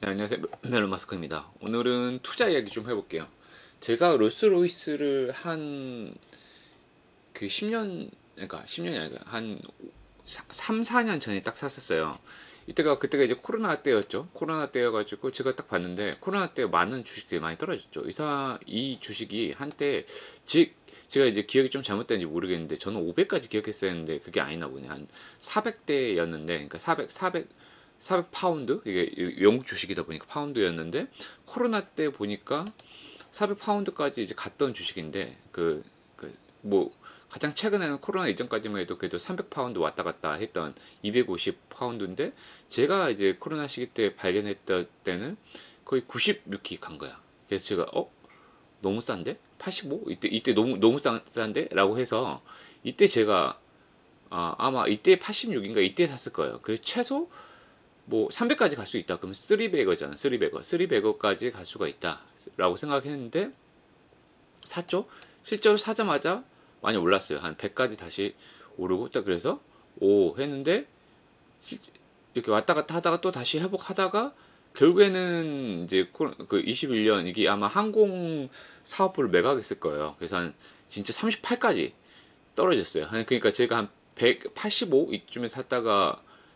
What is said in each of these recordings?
네, 안녕하세요. 멜론 마스크입니다. 오늘은 투자 이야기 좀 해볼게요. 제가 롤스로이스를 한 그 10년, 그러니까 10년이 아니라 한 3, 4년 전에 딱 샀었어요. 그때가 이제 코로나 때였죠. 코로나 때여가지고 제가 딱 봤는데 코로나 때 많은 주식들이 많이 떨어졌죠. 이 주식이 한때 제가 이제 기억이 좀 잘못된지 모르겠는데 저는 500까지 기억했었는데 그게 아니나 보네. 한 400대였는데 그러니까 400 파운드? 이게 영국 주식이다 보니까 파운드였는데 코로나 때 보니까 400 파운드까지 이제 갔던 주식인데 뭐 가장 최근에는 코로나 이전까지만 해도 그래도 300 파운드 왔다 갔다 했던 250 파운드인데 제가 이제 코로나 시기 때 발견했던 때는 거의 96기 간 거야. 그래서 제가 너무 싼데? 85? 이때 너무 싼데? 라고 해서 이때 제가 아마 이때 86인가 이때 샀을 거예요. 그래서 최소 뭐 300까지 갈 수 있다. 그러면 3배거잖아. 3배거까지 갈 수가 있다라고 생각했는데 샀죠. 실제로 사자마자 많이 올랐어요. 한 100까지 다시 오르고 딱 그래서 오 했는데 이렇게 왔다 갔다 하다가 또 다시 회복하다가 결국에는 이제 그 21년 이게 아마 항공 사업부를 매각했을 거예요. 그래서 한 진짜 38까지 떨어졌어요. 그러니까 제가 한 185 이쯤에 샀다가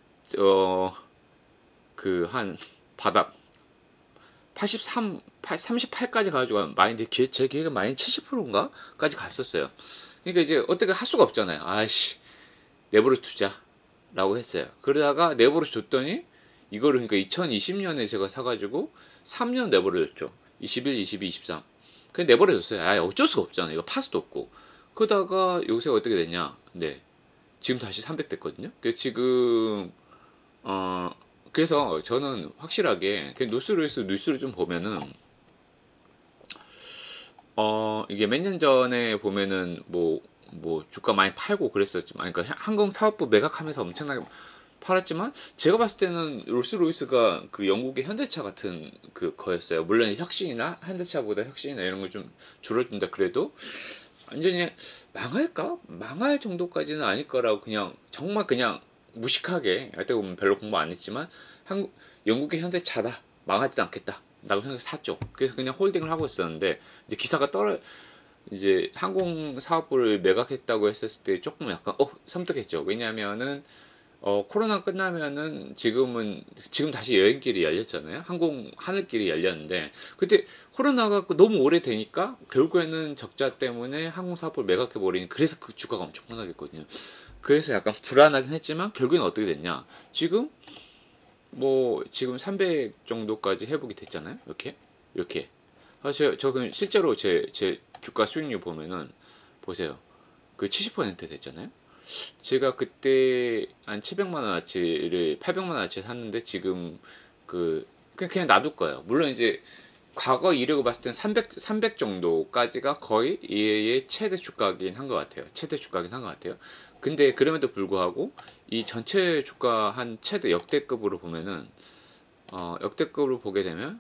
한 바닥 83, 38까지 가가지고 마인드 제 기획은 마이너스 70%인가까지 갔었어요. 그러니까 이제 어떻게 할 수가 없잖아요. 아이씨 내버려 두자라고 했어요. 그러다가 내버려 뒀더니 이거를 그러니까 2020년에 제가 사가지고 3년 내버려 뒀죠. 21, 22, 23. 그냥 내버려 뒀어요. 아 어쩔 수가 없잖아. 이거 팔 수도 없고. 그러다가 요새 어떻게 됐냐? 네. 지금 다시 300 됐거든요. 그래서 지금 어 그래서 저는 확실하게 노스로이스 뉴스를 좀 보면은 이게 몇 년 전에 보면은 뭐 주가 많이 팔고 그랬었지만 그러니까 항공 사업부 매각하면서 엄청나게 팔았지만 제가 봤을 때는 롤스로이스가 그 영국의 현대차 같은 그 거였어요. 물론 혁신이나 현대차보다 혁신이나 이런 걸 좀 줄어든다 그래도 완전히 망할까? 망할 정도까지는 아닐 거라고 그냥 정말 그냥 무식하게 어떻게 보면 별로 공부 안 했지만 영국의 현대차다 망하지도 않겠다 라고 생각해서 샀죠. 그래서 그냥 홀딩을 하고 있었는데 이제 기사가 이제 항공 사업부를 매각했다고 했었을 때 조금 약간 섬뜩했죠. 왜냐하면은 코로나 끝나면은 지금 다시 여행길이 열렸잖아요. 하늘길이 열렸는데 그때 코로나가 너무 오래 되니까 결국에는 적자 때문에 항공사업을 매각해 버리니 그래서 그 주가가 엄청 폭락했거든요. 그래서 약간 불안하긴 했지만 결국에는 어떻게 됐냐? 지금 300 정도까지 회복이 됐잖아요. 이렇게. 사실 저 그럼 실제로 제 주가 수익률 보면은 보세요. 그 70% 됐잖아요. 제가 그때 한 700만 원어치를 800만 원어치 샀는데 지금 그냥 놔둘 거예요. 물론 이제 과거 이력을 봤을 땐 300 정도까지가 거의 얘의 최대 주가긴 한 것 같아요. 최대 주가긴 한 것 같아요. 근데 그럼에도 불구하고 이 전체 주가 한 최대 역대급으로 보면은 역대급으로 보게 되면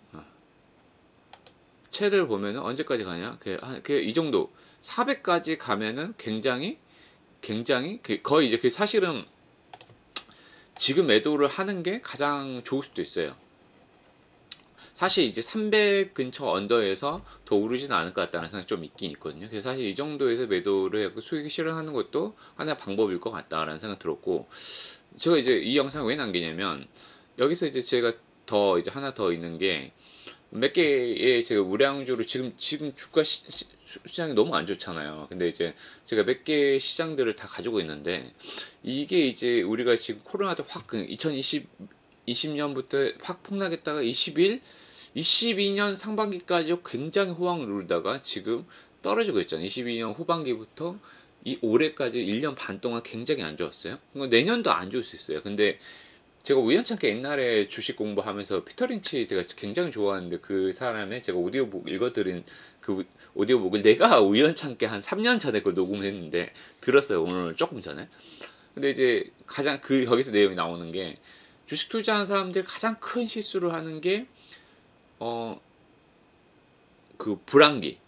최대를 보면은 언제까지 가냐? 이 정도 400까지 가면은 굉장히 거의 이제 사실은 지금 매도를 하는 게 가장 좋을 수도 있어요. 사실 이제 300 근처 언더에서 더 오르지는 않을 것 같다는 생각이 좀 있긴 있거든요. 그래서 사실 이 정도에서 매도를 하고 수익이 실현하는 것도 하나의 방법일 것 같다라는 생각 들었고, 제가 이제 이 영상을 왜 남기냐면 여기서 이제 제가 더 이제 하나 더 있는 게 몇 개의 제가 우량주를 지금 주가 시장이 너무 안 좋잖아요. 근데 이제 제가 몇 개 시장들을 다 가지고 있는데 이게 이제 우리가 지금 코로나 때확 20년부터 확 폭락했다가 22년 상반기까지 굉장히 호황을 누르다가 지금 떨어지고 있잖아요. 22년 후반기부터 이 올해까지 1년 반 동안 굉장히 안 좋았어요. 내년도 안 좋을 수 있어요. 근데 제가 우연찮게 옛날에 주식 공부하면서 피터 린치 제가 굉장히 좋아하는데 그 사람의 제가 오디오북 읽어드린 그 오디오북을 내가 우연찮게 한 3년 전에 그걸 녹음을 했는데 들었어요. 오늘 조금 전에. 근데 이제 가장 거기서 내용이 나오는 게 주식 투자하는 사람들이 가장 큰 실수를 하는 게 그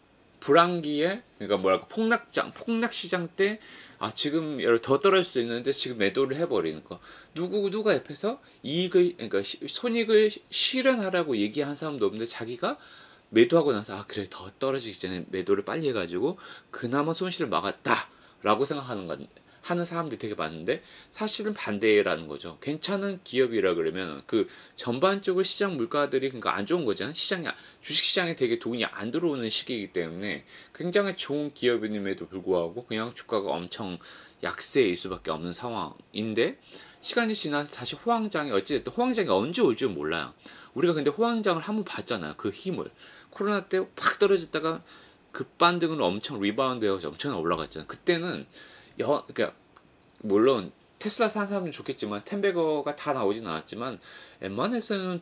불황기에 그러니까 뭐랄까 폭락 시장 때 지금 더 떨어질 수 있는데 지금 매도를 해버리는 거. 누가 옆에서 이익을 그러니까 손익을 실현하라고 얘기한 사람도 없는데 자기가 매도하고 나서 그래 더 떨어지기 전에 매도를 빨리 해가지고 그나마 손실을 막았다라고 생각하는 건데. 하는 사람들이 되게 많은데 사실은 반대라는 거죠. 괜찮은 기업이라 그러면 그 전반적으로 시장 물가들이 그러니까 안 좋은 거잖아요. 주식 시장에 되게 돈이 안 들어오는 시기이기 때문에 굉장히 좋은 기업임에도 불구하고 그냥 주가가 엄청 약세일 수밖에 없는 상황인데 시간이 지나서 다시 호황장이 어찌됐든 호황장이 언제 올 줄 몰라요. 우리가 근데 호황장을 한번 봤잖아요. 그 힘을 코로나 때 팍 떨어졌다가 급반등으로 엄청 리바운드해서 엄청 올라갔잖아요. 그때는 그러니까 물론 테슬라 사는 사람은 좋겠지만 텐베거가 다 나오진 않았지만 웬만해서는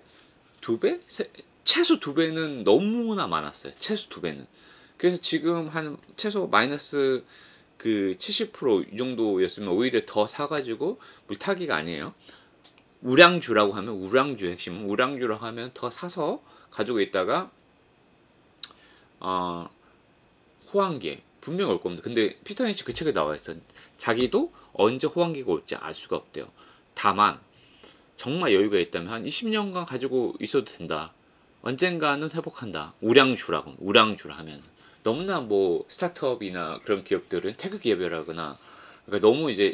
최소 두 배는 너무나 많았어요. 최소 두 배는. 그래서 지금 한 최소 마이너스 그 70%이 정도였으면 오히려 더 사가지고 물타기가 아니에요. 우량주라고 하면 우량주 핵심은 우량주라고 하면 더 사서 가지고 있다가 호황기에 분명 올 겁니다. 근데 피터 린치 그 책에 나와 있어. 자기도 언제 호황기가 올지 알 수가 없대요. 다만 정말 여유가 있다면 한 20년간 가지고 있어도 된다. 언젠가는 회복한다. 우량주라 하면 너무나 뭐 스타트업이나 그런 기업들은 태그 기업이라거나 그러니까 너무 이제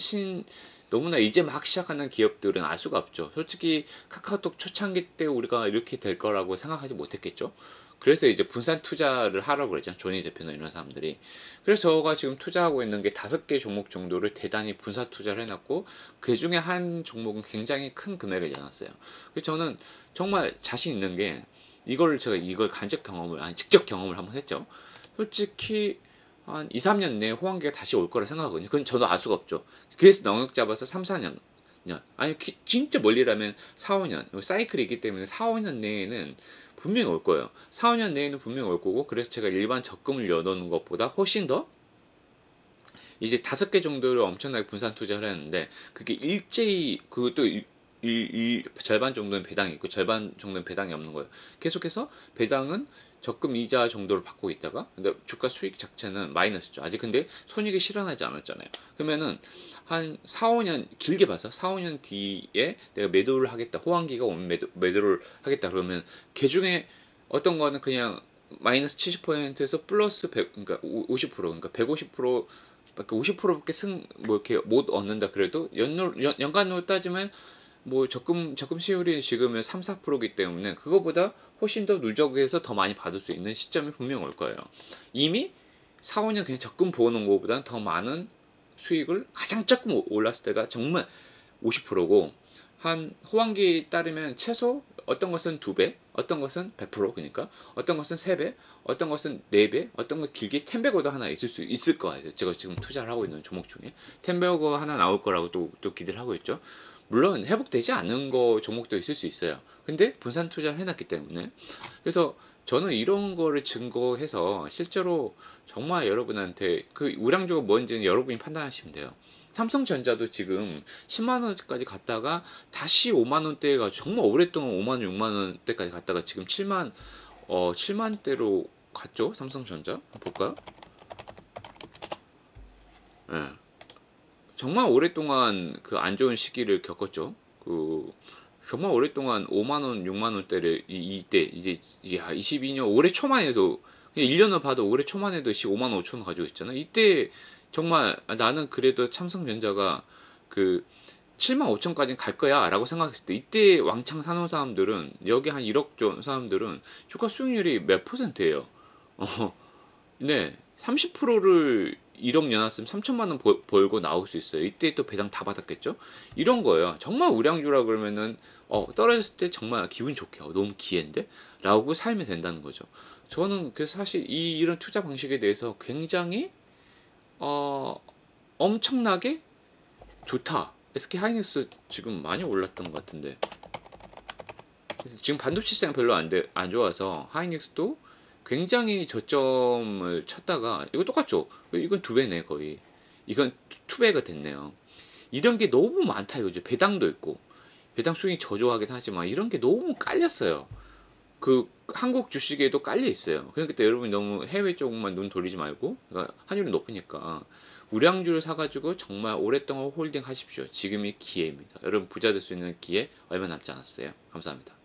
너무나 이제 막 시작하는 기업들은 알 수가 없죠. 솔직히 카카오톡 초창기 때 우리가 이렇게 될 거라고 생각하지 못했겠죠. 그래서 이제 분산 투자를 하라고 그랬잖아요. 조니 대표나 이런 사람들이. 그래서 저가 지금 투자하고 있는 게 5개 종목 정도를 대단히 분산 투자를 해놨고 그 중에 한 종목은 굉장히 큰 금액을 내놨어요. 그래서 저는 정말 자신 있는 게 제가 이걸 직접 경험을 한번 했죠. 솔직히 한 2, 3년 내에 호황기가 다시 올 거라 생각하거든요. 그건 저도 알 수가 없죠. 그래서 넉넉 잡아서 3, 4년 아니 진짜 멀리라면 4, 5년 사이클이 있기 때문에 4, 5년 내에는 분명히 올 거예요. 4, 5년 내에는 분명히 올 거고 그래서 제가 일반 적금을 넣어놓는 것보다 훨씬 더 이제 5개 정도를 엄청나게 분산 투자를 했는데 그게 일제히 그것도 절반 정도는 배당이 있고 절반 정도는 배당이 없는 거예요. 계속해서 배당은 적금 이자 정도를 받고 있다가 근데 주가 수익 자체는 마이너스죠. 아직 근데 손익이 실현하지 않았잖아요. 그러면은 한 4, 5년 길게 봐서 4, 5년 뒤에 내가 매도를 하겠다. 호황기가 오면 매도를 하겠다. 그러면 그 중에 어떤 거는 그냥 마이너스 70%에서 플러스 100 그러니까 50% 그러니까 150% 밖에 50%밖에 뭐 이렇게 못 얻는다 그래도 연간으로 따지면 뭐 적금 수익률이 지금은 3, 4%이기 때문에 그거보다 훨씬 더 누적해서 더 많이 받을 수 있는 시점이 분명 올 거예요. 이미 4, 5년 그냥 적금 부어놓은 것보다는 더 많은 수익을 가장 조금 올랐을 때가 정말 50%고 한 호황기에 따르면 최소 어떤 것은 2배, 어떤 것은 100% 그러니까 어떤 것은 3배, 어떤 것은 4배, 어떤 것 길게 10배거도 하나 있을 거예요. 제가 지금 투자를 하고 있는 종목 중에 10배거 하나 나올 거라고 또 기대를 하고 있죠. 물론 회복되지 않는 종목도 있을 수 있어요. 근데 분산 투자를 해놨기 때문에 그래서 저는 이런 거를 증거해서 실제로 정말 여러분한테 그 우량주가 뭔지는 여러분이 판단하시면 돼요. 삼성전자도 지금 10만원까지 갔다가 다시 5만원대가 정말 오랫동안 5만원, 6만원대까지 갔다가 지금 7만대로 갔죠. 삼성전자 볼까요? 네. 정말 오랫동안 그 안 좋은 시기를 겪었죠. 정말 오랫동안 5만원, 6만원대를 이때 이제 22년 올해 초만 해도 그냥 1년을 봐도 올해 초만 해도 5만 5천 원 가지고 있잖아. 이때 정말 나는 그래도 삼성전자가 그 7만 5천까지는 갈 거야 라고 생각했을 때 이때 왕창 사놓은 사람들은 여기 한 1억 전 사람들은 주가 수익률이 몇 %예요? 네, 30%를 1억 내놨으면 3천만 원 벌고 나올 수 있어요. 이때 또 배당 다 받았겠죠? 이런 거예요. 정말 우량주라 그러면은 떨어졌을 때 정말 기분 좋게 너무 기회인데? 라고 살면 된다는 거죠. 저는 그래서 사실 이런 투자 방식에 대해서 굉장히 엄청나게 좋다. SK 하이닉스 지금 많이 올랐던 것 같은데 지금 반도체 시장 별로 안 좋아서 하이닉스도 굉장히 저점을 쳤다가 이거 똑같죠? 이건 2배네 거의. 이건 2배가 됐네요. 이런 게 너무 많다 이거죠. 배당도 있고 배당 수익이 저조하긴 하지만 이런 게 너무 깔렸어요. 그 한국 주식에도 깔려 있어요. 그러니까 여러분이 너무 해외 쪽만 눈 돌리지 말고, 그러니까 환율이 높으니까 우량주를 사가지고 정말 오랫동안 홀딩 하십시오. 지금이 기회입니다. 여러분 부자 될 수 있는 기회 얼마 남지 않았어요. 감사합니다.